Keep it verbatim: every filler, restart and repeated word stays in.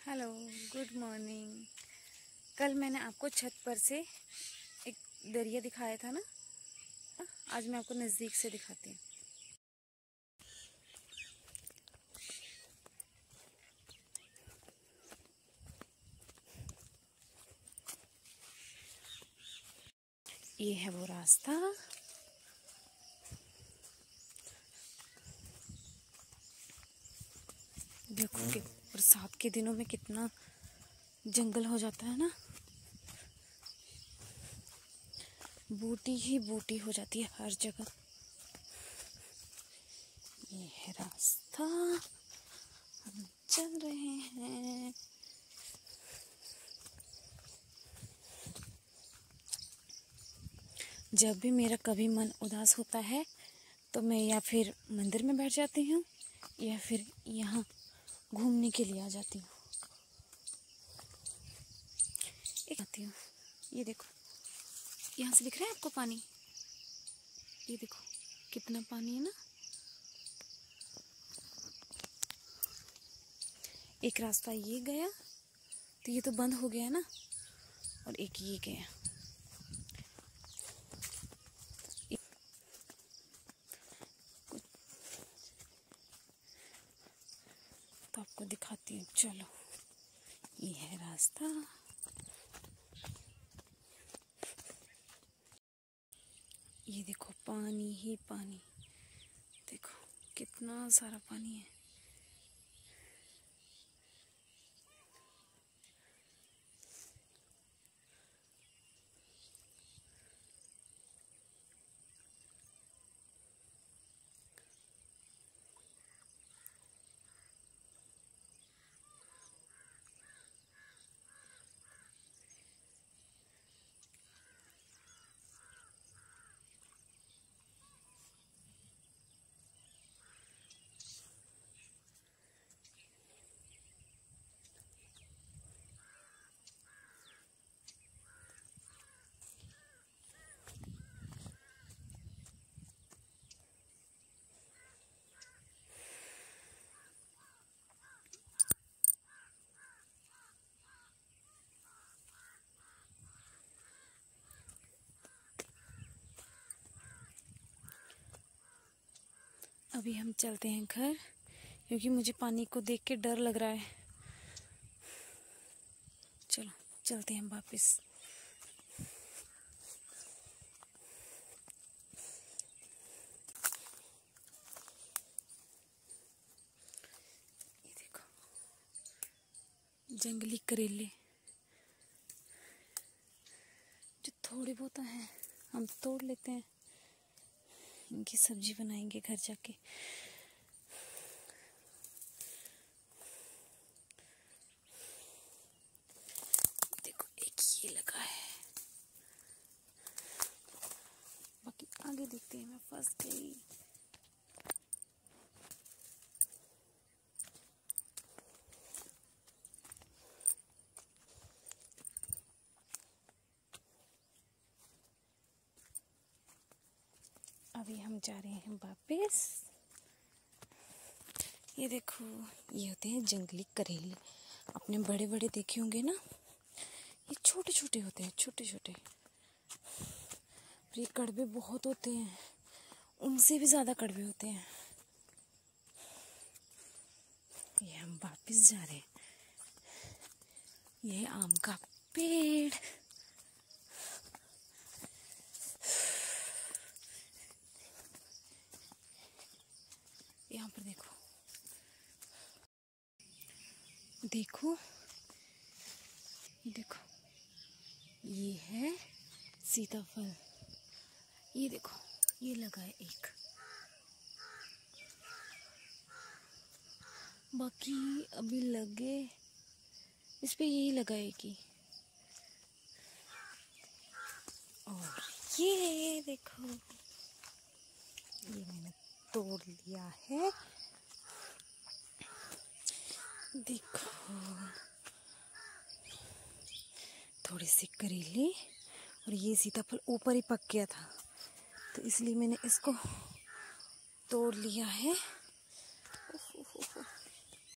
Hello, good morning. कल मैंने आपको छत पर से एक दरिया दिखाया था ना, आज मैं आपको नज़दीक से दिखाती हूँ। ये है वो रास्ता। देखो कि बरसात के दिनों में कितना जंगल हो जाता है ना, बूटी ही बूटी हो जाती है हर जगह। ये है रास्ता, हम चल रहे हैं। जब भी मेरा कभी मन उदास होता है तो मैं या फिर मंदिर में बैठ जाती हूँ या फिर यहाँ घूमने के लिए आ जाती हूँ। एक आती हूँ, ये देखो, यहाँ से दिख रहा है आपको पानी? ये देखो कितना पानी है ना। एक रास्ता ये गया तो ये तो बंद हो गया ना, और एक ये गया। तो आपको दिखाती हूँ, चलो। ये है रास्ता। ये देखो पानी ही पानी, देखो कितना सारा पानी है। अभी हम चलते हैं घर, क्योंकि मुझे पानी को देख के डर लग रहा है। चलो चलते हैं वापस। ये देखो जंगली करेले, जो थोड़े बहुत हैं हम तोड़ लेते हैं, इनकी सब्जी बनाएंगे घर जाके। देखो एक ये लगा है, बाकी आगे देखते हैं। मैं फंस गई। अभी हम जा रहे हैं वापस। ये देखो, ये होते हैं जंगली करेले। अपने बड़े बड़े देखे होंगे ना, ये छोटे छोटे होते हैं, छोटे छोटे। ये कड़वे बहुत होते हैं, उनसे भी ज़्यादा कड़वे होते हैं। ये हम वापस जा रहे हैं। ये आम का पेड़। यहाँ पर देखो, देखो देखो, ये है सीताफल। ये देखो ये लगा है एक, बाकी अभी लगे इस पे यही लगा है कि। और ये देखो, ये मैंने तोड़ लिया है। देखो थोड़े से करेले, और ये सीताफल ऊपर ही पक गया था, तो इसलिए मैंने इसको तोड़ लिया है।